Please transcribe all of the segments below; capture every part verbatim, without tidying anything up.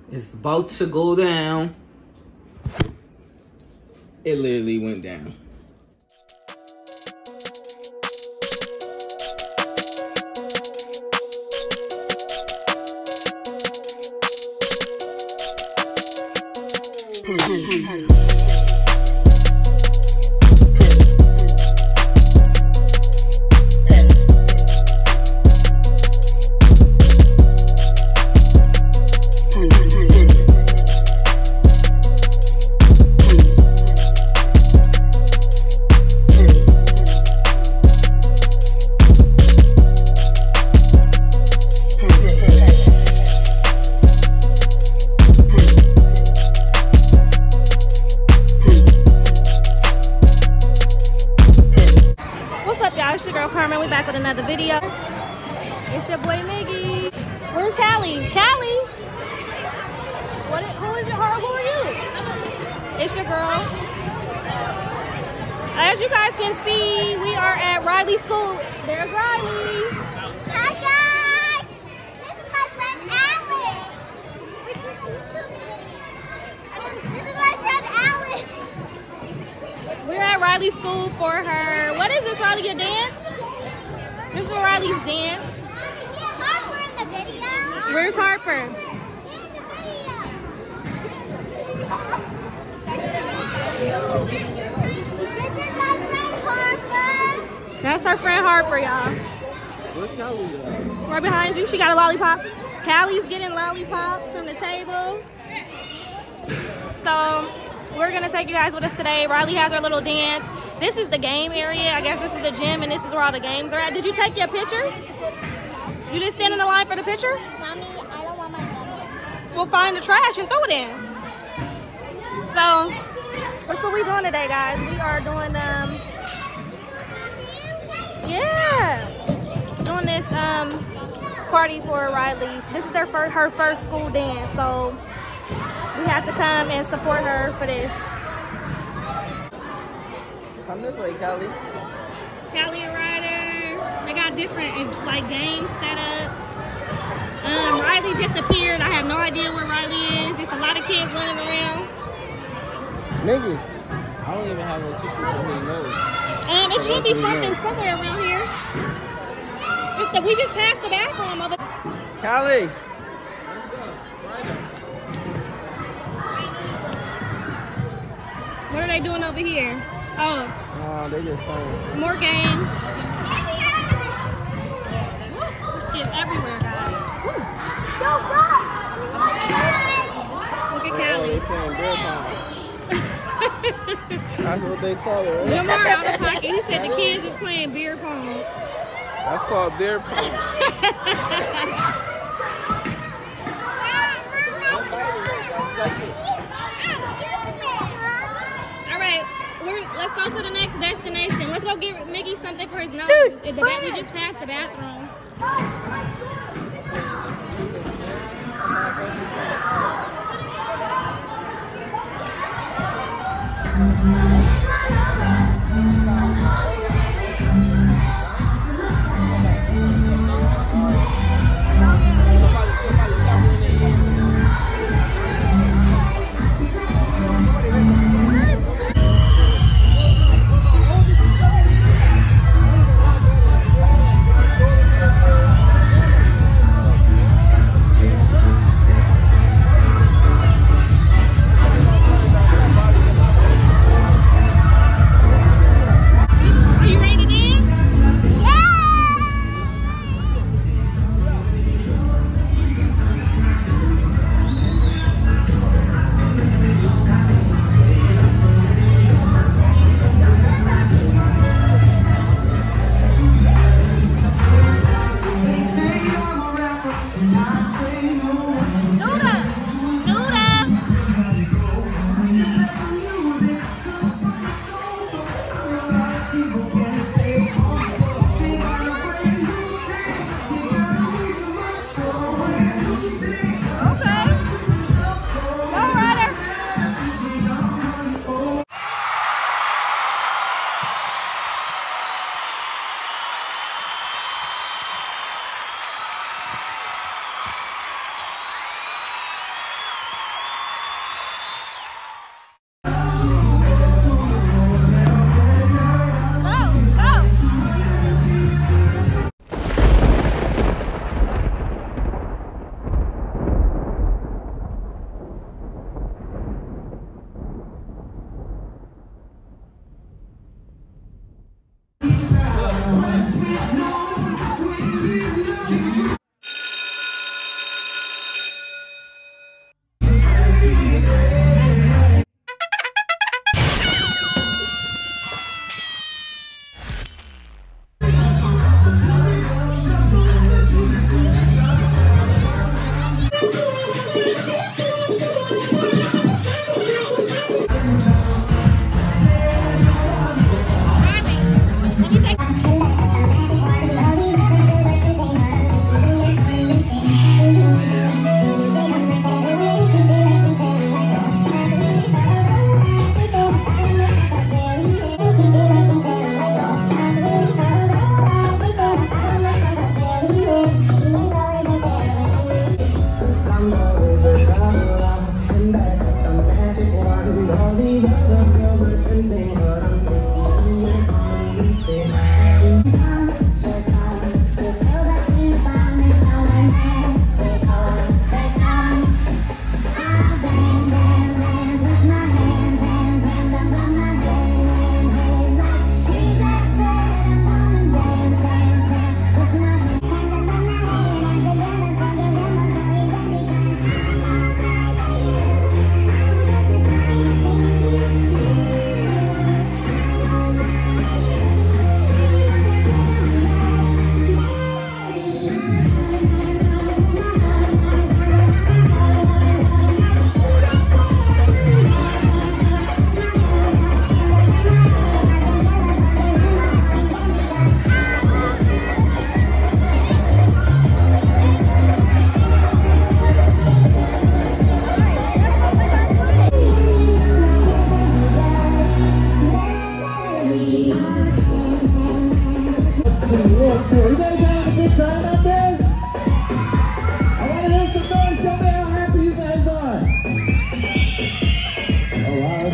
It's about to go down. It literally went down. It's your girl Carmen. We back with another video. It's your boy Miggy. Where's Callie? Callie? What? Is, who is it? Who are you? It's your girl. As you guys can see, we are at Riley School. There's Riley. Hi guys. This is my friend Alice. This is my friend Alice. We're at Riley School for her. What is this, Riley? Your dance? This is Riley's dance. Is Harper in the video? Where's Harper? In the video. This is my friend Harper. That's our friend Harper, y'all. Where's Callie at? Right behind you. She got a lollipop. Callie's getting lollipops from the table. So we're gonna take you guys with us today. Riley has her little dance. This is the game area. I guess this is the gym and this is where all the games are at. Did you take your picture? You didn't stand in the line for the picture? Mommy, I don't want my phone. We'll find the trash and throw it in. So that's what we're doing today, guys. We are doing um yeah. Doing this um party for Riley. This is their first her first school dance, so we had to come and support her for this. Come this way, Callie. Callie and Ryder, they got different like games set up. Um, Riley just appeared. I have no idea where Riley is. There's a lot of kids running around. Nigga, I don't even have no tissue for his nose. Um, it should be something somewhere around here. It's the, we just passed the bathroom over. Callie. What are they doing over here? Oh. Oh, they just playing. More games. There's kids everywhere, guys. Look at Oh, they Callie. playing beer pong. That's what they call it, right? Lamar out of pocket. He said the kids is playing beer pong. That's called beer pong. We're, let's go to the next destination. Let's go get Miggy something for his nose. Dude, the ba we just passed the bathroom.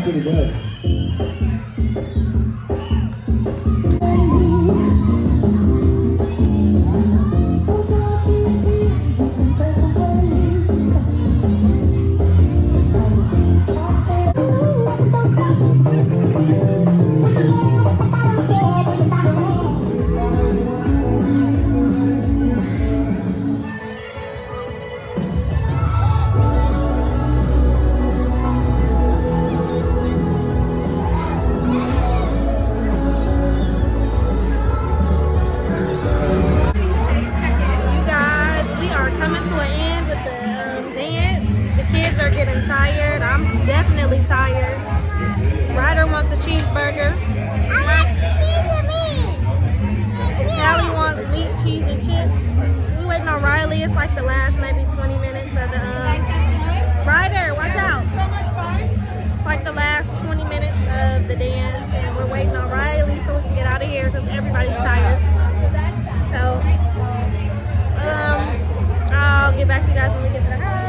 pretty good. Ryder wants a cheeseburger. I like cheese and meat. Callie wants meat, cheese, and chips. We waiting on Riley. It's like the last maybe twenty minutes of the um, Ryder, watch out. It's like the last twenty minutes of the dance, and we're waiting on Riley so we can get out of here because everybody's tired. So um, I'll get back to you guys when we get to the house.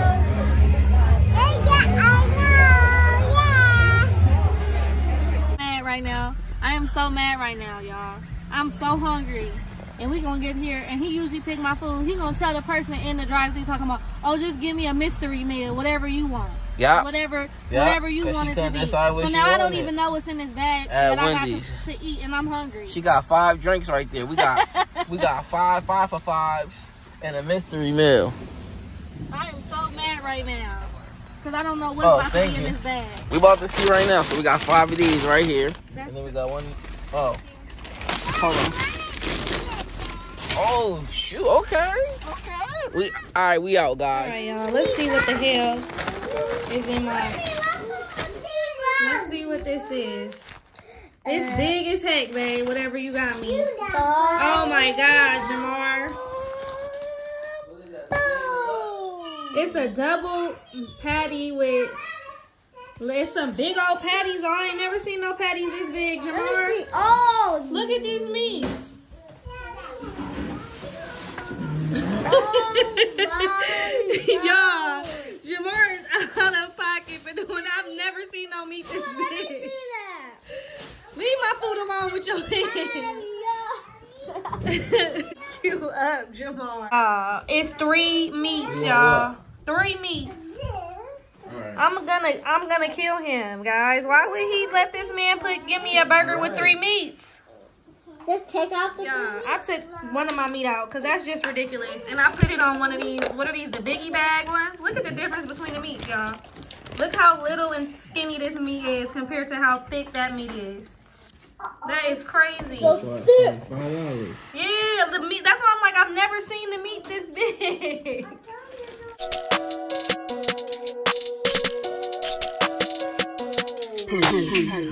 Right now, I am so mad right now, y'all. I'm so hungry, and we gonna get here, and he usually pick my food. He gonna tell the person in the drive-thru talking about, oh, just give me a mystery meal, whatever you want. Yeah. Whatever, yep. Whatever you want it to be. So now I don't even know what's in this bag At that Wendy's. I got to, to eat, and I'm hungry. She got five drinks right there. We got we got five five for fives and a mystery meal. I am so mad right now. Because I don't know what's oh, about to be you. in this bag. We about to see right now. So we got five of these right here. That's and then we got one. Oh. Hold on. Oh, shoot. Okay. Okay. We, all right, we out, guys. All right, y'all. Let's see what the hell is in my... Let's see what this is. It's uh, big as heck, babe. Whatever you got me. Oh, my God, Jamar. It's a double patty with, it's some big old patties. Oh, I ain't never seen no patties this big, Jamar. Oh, look at these meats. Oh, y'all, Jamar is out of pocket for doing, I've never seen no meat this oh, big. Let me see that. Leave my food alone with your hands. You up, Jamar. Uh, it's three meats, y'all. Three meats. Right. I'm gonna, I'm gonna kill him, guys. Why would he let this man put, give me a burger right. with three meats? Just take out the. Yeah, I took one of my meat out because that's just ridiculous, and I put it on one of these. What are these? The biggie bag ones. Look at the difference between the meats, y'all. Look how little and skinny this meat is compared to how thick that meat is. That is crazy. So thick. Yeah, the meat. That's why I'm like, I've never seen the meat this big. Party